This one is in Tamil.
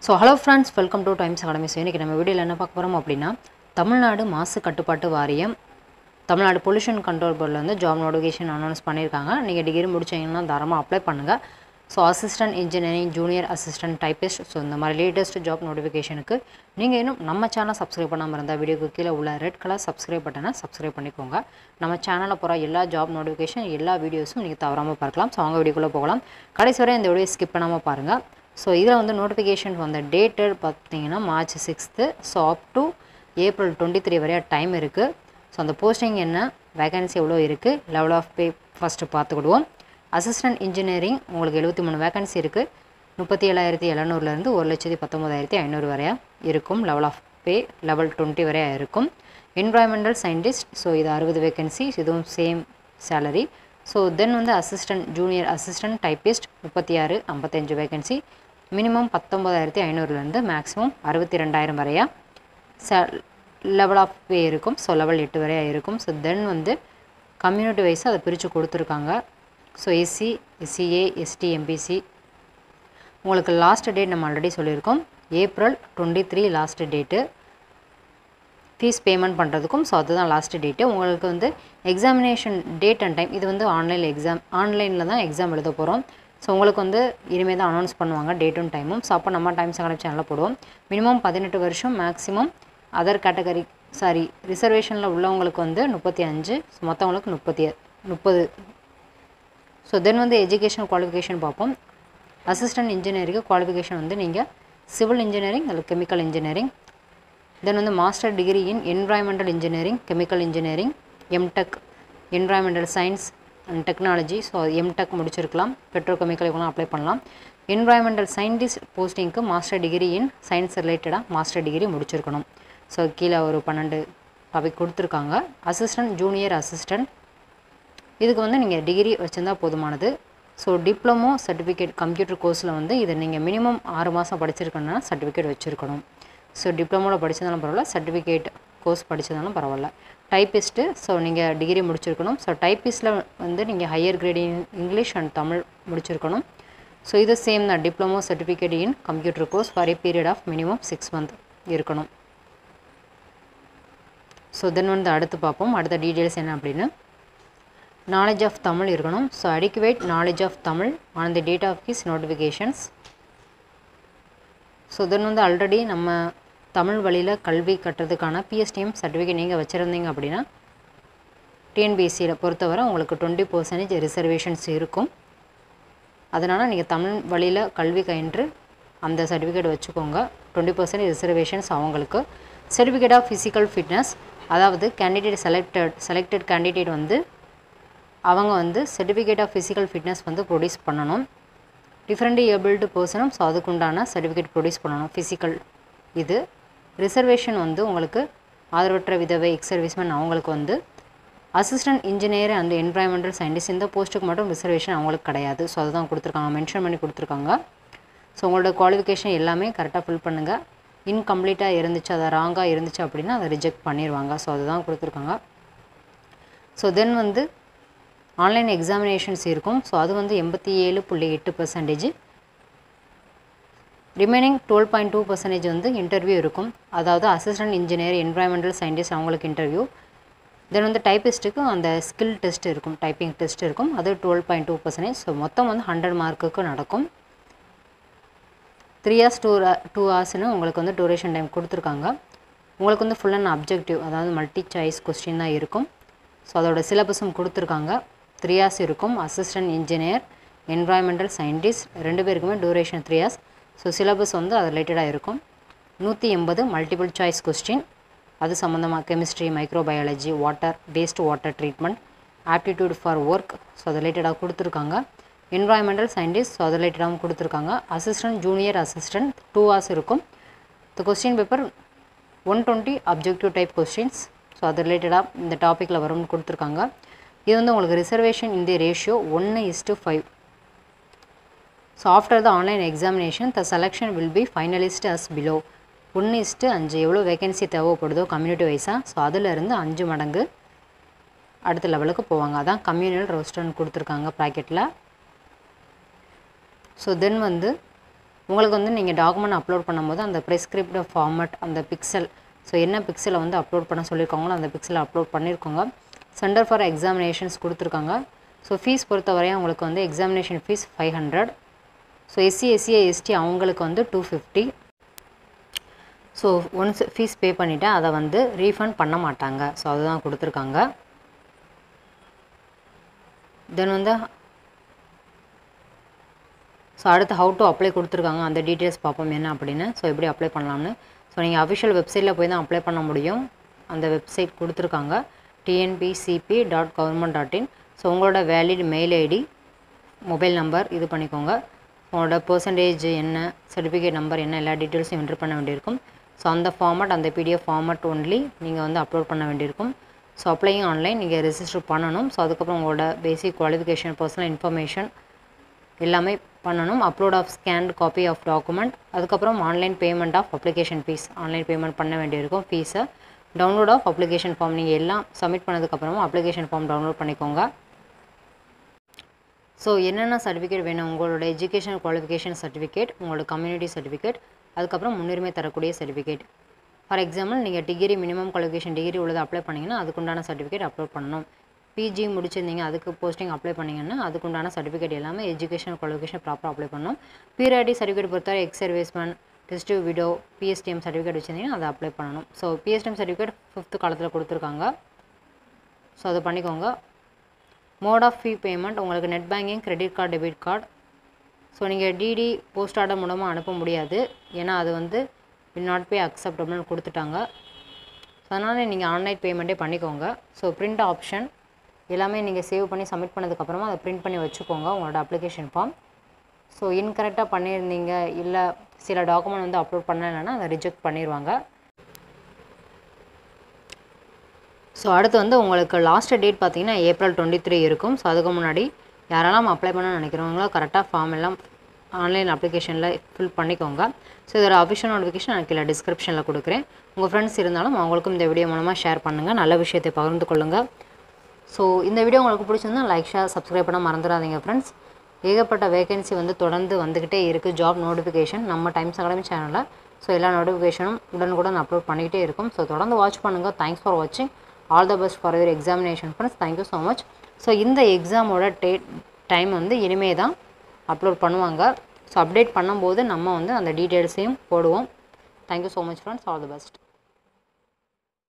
So hello friends, welcome to Times Academy. So இன்றைக்கி நம்ம வீடியோவில் என்ன பார்க்க போகிறோம் அப்படின்னா, தமிழ்நாடு மாசு கட்டுப்பாட்டு வாரியம், தமிழ்நாடு பொல்யூஷன் கண்ட்ரோல் போர்டில் வந்து ஜாப் நோட்டிஃபிகேஷன் அனௌன்ஸ் பண்ணியிருக்காங்க. நீங்கள் டிகிரி முடிச்சிங்கன்னா தாராளமாக அப்ளை பண்ணுங்கள். So assistant engineering, junior assistant, typist, so இந்த மாதிரி லேட்டஸ்ட் ஜாப் நோட்டிஃபிகேஷனுக்கு நீங்கள் இன்னும் நம்ம சேனல் சப்ஸ்கிரைப் பண்ணாமல் இருந்தால் வீடியோக்கு கீழே உள்ள ரெட் கலர் சப்ஸ்கிரைப் பட்டனை சப்ஸ்கிரைப் பண்ணிக்கோங்க. நம்ம சேனலில் போகிற எல்லா ஜாப் நோட்டிஃபிகேஷன் எல்லா வீடியோஸும் நீங்கள் தவறாமல் பார்க்கலாம். ஸோ அவங்க வீடியோக்குள்ளே போகலாம். கடைசி வரை இந்த வீடியோ ஸ்கிப் பண்ணாமல் பாருங்கள். ஸோ இதில் வந்து நோட்டிஃபிகேஷன் வந்த டேட்டு பார்த்தீங்கன்னா March 6th. So up to April 23 வரையா டைம் இருக்குது. ஸோ அந்த போஸ்டிங் என்ன, வேகன்சி எவ்வளோ இருக்குது, லெவல் ஆஃப் பே ஃபஸ்ட்டு பார்த்துக்கிடுவோம். அசிஸ்டன்ட் இன்ஜினியரிங் உங்களுக்கு 73 வேகன்சி இருக்குது. 37,700லேருந்து 1,19,500 வரையா இருக்கும். லெவல் ஆஃப் பே லெவல் 20 வரையா இருக்கும். என்வாயன்மெண்டல் சயின்டிஸ்ட், ஸோ இது 60 வேகன்சி, இதுவும் சேம் சேலரி. ஸோ தென் வந்து assistant, junior assistant, typist 36, 55 vacancy. Minimum 19,500லேருந்து மேக்ஸிமம் 62,000 வரையா லெவல் ஆஃப் பே இருக்கும். ஸோ லெவல் 8 வரையா இருக்கும். ஸோ தென் வந்து கம்யூனிட்டி வைஸாக அதை பிரித்து கொடுத்துருக்காங்க. So SC, SCA, ST, MBC உங்களுக்கு லாஸ்ட் டேட் நம்ம ஆல்ரெடி சொல்லியிருக்கோம். April 23 last date fee payment பண்ணுறதுக்கும். ஸோ அதுதான் லாஸ்ட் டேட்டு. உங்களுக்கு வந்து எக்ஸாமினேஷன் டேட் அண்ட் டைம் இது வந்து ஆன்லைனில் தான் எக்ஸாம் எழுத போகிறோம். ஸோ உங்களுக்கு வந்து இனிமேல் தான் அனௌன்ஸ் பண்ணுவாங்க டேட்டும் டைமும். ஸோ அப்போ நம்ம டைம்ஸ் அகாடமி சேனலில் போடுவோம். மினிமம் 18 வருஷம், மேக்ஸிமம் அதர் கேட்டகரி ரிசர்வேஷனில் உள்ளவங்களுக்கு வந்து 35, ஸோ மற்றவங்களுக்கு 30. ஸோ தென் வந்து எஜுகேஷன் குவாலிஃபிகேஷன் பார்ப்போம். அசிஸ்டன்ட் இன்ஜினியரிங்கு குவாலிஃபிகேஷன் வந்து நீங்கள் சிவில் இன்ஜினியரிங் அல்லது கெமிக்கல் இன்ஜினியரிங், தென் வந்து master degree in environmental engineering, chemical engineering, MTech environmental science and technology, so MTech முடிச்சிருக்கலாம். பெட்ரோகெமிக்கல் இவங்களாம் அப்ளை பண்ணலாம். என்வாயன்மெண்டல் சயின்டிஸ்ட் போஸ்டிங்க்கு மாஸ்டர் டிகிரி இன் சயின்ஸ் ரிலேட்டடாக மாஸ்டர் டிகிரி முடிச்சிருக்கணும். ஸோ கீழே ஒரு 12 டாபிக் கொடுத்துருக்காங்க. அசிஸ்டன்ட், ஜூனியர் அசிஸ்டன்ட் இதுக்கு வந்து நீங்கள் டிகிரி வச்சுருந்தால் போதுமானது. ஸோ டிப்ளமோ சர்டிஃபிகேட் கம்ப்யூட்டர் கோர்ஸில் வந்து இதை நீங்கள் மினிமம் 6 மாதம் படிச்சிருக்கணும்னா சர்டிஃபிகேட் வச்சுருக்கணும். ஸோ டிப்ளமோவில் படித்ததாலும் பரவாயில்ல, சர்டிஃபிகேட் கோர்ஸ் படித்ததாலும் பரவாயில்ல. டைப்பிஸ்ட்டு, ஸோ நீங்கள் டிகிரி முடிச்சிருக்கணும். ஸோ டைப்பிஸ்ட்டில் வந்து நீங்கள் higher grading English and Tamil முடிச்சிருக்கணும். ஸோ இது சேம் தான், diploma certificate in computer course for a period of minimum 6 months இருக்கணும். ஸோ தென் வந்து அடுத்து பார்ப்போம். அடுத்த டீட்டெயில்ஸ் என்ன அப்படின்னு, நாலேஜ் ஆஃப் தமிழ் இருக்கணும். So adequate knowledge of Tamil on the date of his notifications. So then வந்து ஆல்ரெடி நம்ம தமிழ் வழியில் கல்வி கட்டுறதுக்கான PSTM சர்டிஃபிகேட் நீங்கள் வச்சுருந்தீங்க அப்படின்னா டிஎன்பிஎஸ்சியில் பொறுத்தவரை உங்களுக்கு 20% ரிசர்வேஷன்ஸ் இருக்கும். அதனால் நீங்கள் தமிழ் வழியில் கல்வி கயின்று அந்த சர்டிஃபிகேட் வச்சுக்கோங்க. 20% ரிசர்வேஷன்ஸ் அவங்களுக்கு. சர்டிஃபிகேட் ஆஃப் ஃபிசிக்கல் ஃபிட்னஸ், அதாவது கேண்டிடேட் செலக்டட் கேண்டிடேட் வந்து அவங்க வந்து சர்டிஃபிகேட் ஆஃப் ஃபிசிக்கல் ஃபிட்னஸ் வந்து ப்ரொடியூஸ் பண்ணணும். டிஃப்ரெண்ட்லி ஏபிள்டு பர்சனும் ஸோ அதுக்குண்டான சர்டிஃபிகேட் ப்ரொடியூஸ் பண்ணணும். ஃபிசிக்கல் இது ரிசர்வேஷன் வந்து உங்களுக்கு ஆதரவற்ற விதவை, எக்ஸ் சர்வீஸ்மேன் அவங்களுக்கு வந்து assistant engineer and environmental scientist இந்த போஸ்ட்டுக்கு மட்டும் ரிசர்வேஷன் அவங்களுக்கு கிடையாது. ஸோ அதுதான் கொடுத்துருக்காங்க, மென்ஷன் பண்ணி கொடுத்துருக்காங்க. ஸோ உங்களோட குவாலிஃபிகேஷன் எல்லாமே கரெக்டாக ஃபில் பண்ணுங்கள். இன்கம்ப்ளீட்டாக இருந்துச்சு, அதை ராங்காக இருந்துச்சு அப்படின்னா அதை ரிஜெக்ட் பண்ணிடுவாங்க. ஸோ அதுதான் கொடுத்துருக்காங்க. ஸோ தென் வந்து ஆன்லைன் எக்ஸாமினேஷன்ஸ் இருக்கும். ஸோ அது வந்து 87.8%. ரிமைனிங் 12.2% வந்து இன்டர்வியூ இருக்கும். அதாவது அசிஸ்டன்ட் இன்ஜினியர், என்வாயன்மெண்டல் சயின்டிஸ்ட் அவங்களுக்கு இன்டர்வியூ. தென் வந்து டைப்பிஸ்ட்டுக்கு அந்த ஸ்கில் டெஸ்ட் இருக்கும், டைப்பிங் டெஸ்ட் இருக்கும். அது 12.2%. ஸோ மொத்தம் வந்து 100 மார்க்குக்கு நடக்கும். 3 hours 2 hours உங்களுக்கு வந்து டூரேஷன் டைம் கொடுத்துருக்காங்க. உங்களுக்கு வந்து ஃபுல் அண்ட் அப்ஜெக்டிவ், அதாவது மல்டி சாய்ஸ் கொஸ்டின் தான் இருக்கும். ஸோ அதோட சிலபஸும் கொடுத்துருக்காங்க. 3 hours இருக்கும். அசிஸ்டன்ட் இன்ஜினியர், என்வாயன்மெண்டல் சயின்டிஸ்ட் 2 பேருக்குமே டூரேஷன் 3 hours. ஸோ சிலபஸ் வந்து அது ரிலேட்டடாக இருக்கும். 180 மல்டிபிள் சாய்ஸ் கொஸ்டின், அது சம்மந்தமாக chemistry, microbiology, waste water treatment, aptitude for work, so அது ரிலேட்டடாக கொடுத்துருக்காங்க. என்வாயன்மெண்டல் சயின்டிஸ்ட், ஸோ அது ரிலேட்டடாகவும் கொடுத்துருக்காங்க. அசிஸ்டன்ட், ஜூனியர் அசிஸ்டன்ட் 2 hours இருக்கும். இந்த question paper 120 objective type questions, so அது ரிலேட்டடாக இந்த டாப்பிக்கில் வரும்னு கொடுத்துருக்காங்க. இது வந்து உங்களுக்கு ரிசர்வேஷன் இந்த ratio 1:5. So after the online examination the selection will be finalised as below. 1:5 எவ்வளோ வேகன்சி தேவைப்படுதோ கம்யூனிட்டி வைஸாக, ஸோ அதிலிருந்து 5 மடங்கு அடுத்த லெவலுக்கு போவாங்க. அதான் கம்யூனல் ரோஸ்டர்னு கொடுத்துருக்காங்க ப்ராக்கெட்டில். ஸோ தென் வந்து உங்களுக்கு வந்து நீங்கள் டாக்குமெண்ட் அப்லோட் பண்ணும்போது அந்த ப்ரிஸ்கிரிப்ட் ஃபார்மட் அந்த பிக்சல், ஸோ என்ன பிக்சலை வந்து அப்லோட் பண்ண சொல்லியிருக்காங்களோ அந்த பிக்சலை அப்லோட் பண்ணியிருக்கோங்க. சென்டர் ஃபார் எக்ஸாமினேஷன்ஸ் கொடுத்துருக்காங்க. ஸோ ஃபீஸ் பொறுத்தவரையும் உங்களுக்கு வந்து examination fee 500. So SC SC ST அவங்களுக்கு வந்து 250. ஸோ ஒன்ஸ் ஃபீஸ் பே பண்ணிவிட்டு அதை வந்து ரீஃபண்ட் பண்ண மாட்டாங்க. ஸோ அதுதான் கொடுத்துருக்காங்க. தென் வந்து ஸோ அடுத்து ஹவு டு அப்ளை கொடுத்துருக்காங்க, அந்த டீட்டெயில்ஸ் பார்ப்போம் என்ன அப்படின்னு. ஸோ எப்படி அப்ளை பண்ணலாம்னு. ஸோ நீங்கள் அஃபிஷியல் வெப்சைட்டில் போய் தான் அப்ளை பண்ண முடியும். அந்த வெப்சைட் கொடுத்துருக்காங்க tnpcp.government.in. ஸோ உங்களோட valid mail ID, mobile number இது பண்ணிக்கோங்க. உங்களோட பர்சன்டேஜ் என்ன, சர்டிஃபிகேட் நம்பர் என்ன, எல்லா டீட்டெயில்ஸும் என்ட்ரு பண்ண வேண்டியிருக்கும். ஸோ அந்த ஃபார்மட், அந்த பிடிஎஃப் ஃபார்மட் ஒன்லி நீங்கள் வந்து அப்லோட் பண்ண வேண்டியிருக்கும். ஸோ அப்ளையும் ஆன்லைன், நீங்கள் ரெஜிஸ்டர் பண்ணணும். ஸோ அதுக்கப்புறம் உங்களோட பேசிக் குவாலிஃபிகேஷன், பர்சனல் இன்ஃபர்மேஷன் எல்லாமே பண்ணணும். Upload of scanned copy of document, அதுக்கப்புறம் online payment of application fee, online payment பண்ண வேண்டியிருக்கும் ஃபீஸை. டவுன்லோட் ஆஃப் அப்ளிகேஷன் ஃபார்ம், நீங்கள் எல்லாம் சப்மிட் பண்ணதுக்கப்புறமா அப்ளிகேஷன் ஃபார்ம் டவுன்லோட் பண்ணிக்கோங்க. ஸோ என்னென்ன சர்டிஃபிகேட் வேணும், உங்களோட எஜுகேஷன் குவாலிஃபிகேஷன் சர்டிஃபிகேட், உங்களோட கம்யூனிட்டி சர்டிஃபிகேட், அதுக்கப்புறம் முன்னுரிமை தரக்கூடிய சர்டிஃபிகேட். ஃபார் எக்ஸாம்பிள் நீங்கள் டிகிரி, மினிமம் குவாலிஃபிகேஷன் டிகிரி உள்ளது அப்ளை பண்ணிங்கன்னா அதுக்குண்டான சர்டிஃபிகேட் அப்லோட் பண்ணணும். பிஜி முடிச்சிருந்தீங்க, அதுக்கு போஸ்டிங் அப்ளை பண்ணிங்கன்னா அதுக்குண்டான சர்டிஃபிகேட் எல்லாமே எஜுகேஷன் குவாலிஃபிகேஷன் ப்ராப்பராக அப்ளை பண்ணணும். பீரியாடிக் சர்டிஃபிகேட் பொறுத்தவரை ex serviceman, destitute widow, PSTM certificate வச்சுருந்தீங்கன்னா அதை அப்ளை பண்ணணும். ஸோ பிஎஸ்டிஎம் சர்டிஃபிகேட் 5th காலத்தில் கொடுத்துருக்காங்க. ஸோ அதை பண்ணிக்கோங்க. மோட் ஆஃப் ஃபீ பேமெண்ட், உங்களுக்கு net banking, credit card, debit card. So நீங்கள் டிடி போஸ்ட் ஆர்டர் மூலமாக அனுப்ப முடியாது, ஏன்னா அது வந்து வில் நாட் பே அக்செப்டபிள்னு கொடுத்துட்டாங்க. ஸோ அதனால் நீங்கள் ஆன்லைன் பேமெண்ட்டே பண்ணிக்கோங்க. ஸோ பிரிண்ட் ஆப்ஷன் எல்லாமே நீங்கள் சேவ் பண்ணி சப்மிட் பண்ணதுக்கப்புறமா அதை பிரிண்ட் பண்ணி வச்சுக்கோங்க உங்களோட அப்ளிகேஷன் ஃபார்ம். ஸோ இன்கரெக்டாக பண்ணியிருந்தீங்க, இல்லை சில டாக்குமெண்ட் வந்து அப்லோட் பண்ணலைன்னா அதை ரிஜெக்ட் பண்ணிடுவாங்க. ஸோ அடுத்து வந்து உங்களுக்கு லாஸ்ட் டேட் பார்த்தீங்கன்னா April 23 இருக்கும். ஸோ அதுக்கு முன்னாடி யாரெல்லாம் அப்ளை பண்ண நினைக்கிறவங்களோ கரெக்டாக ஃபார்ம் எல்லாம் ஆன்லைன் அப்ளிகேஷனில் ஃபில் பண்ணிக்கோங்க. ஸோ இதோட அஃபிஷியல் நோட்டிஃபிகேஷன் நான் கீழே டிஸ்கிரிப்ஷனில் கொடுக்குறேன். உங்கள் ஃப்ரெண்ட்ஸ் இருந்தாலும் அவங்களுக்கும் இந்த வீடியோ மூலமாக ஷேர் பண்ணுங்கள், நல்ல விஷயத்தை பகிர்ந்து கொள்ளுங்கள். ஸோ இந்த வீடியோ உங்களுக்கு பிடிச்சிருந்தா லைக், ஷேர், சப்ஸ்கிரைப் பண்ண மறந்துடாதீங்க ஃப்ரெண்ட்ஸ். ஏகப்பட்ட வேகன்சி வந்து தொடர்ந்து வந்துக்கிட்டே இருக்குது, ஜாப் நோட்டிஃபிகேஷன் நம்ம டைம்ஸ் அகாடமி சேனலில். ஸோ எல்லா நோட்டிஃபிகேஷனும் உடனுக்குடன் அப்லோட் பண்ணிக்கிட்டே இருக்கும். ஸோ தொடர்ந்து வாட்ச் பண்ணுங்கள். தேங்க்ஸ் ஃபார் வாட்சிங். All the best for your examination friends. Thank you so much. So இந்த எக்ஸாமோட டைம் வந்து இனிமே தான் அப்லோட் பண்ணுவாங்க. ஸோ அப்டேட் பண்ணும்போது நம்ம வந்து அந்த டீட்டெயில்ஸையும் போடுவோம். Thank you so much friends. All the best.